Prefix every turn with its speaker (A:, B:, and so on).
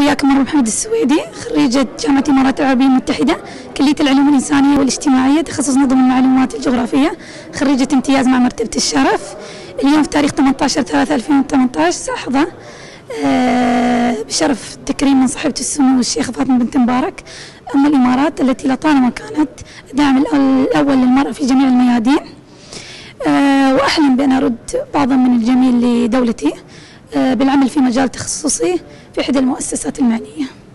A: وياكم مرة محمد السويدي، خريجة جامعة الإمارات العربية المتحدة، كلية العلوم الإنسانية والاجتماعية، تخصص نظم المعلومات الجغرافية، خريجة امتياز مع مرتبة الشرف. اليوم في تاريخ 18/3/2018 سأحظى بشرف تكريم من صاحبة السمو الشيخة فاطمة بنت مبارك أم الإمارات، التي لطالما كانت داعم الأول للمرأة في جميع الميادين. وأحلم بأن أرد بعضا من الجميل لدولتي بالعمل في مجال تخصصي في إحدى المؤسسات المعنية.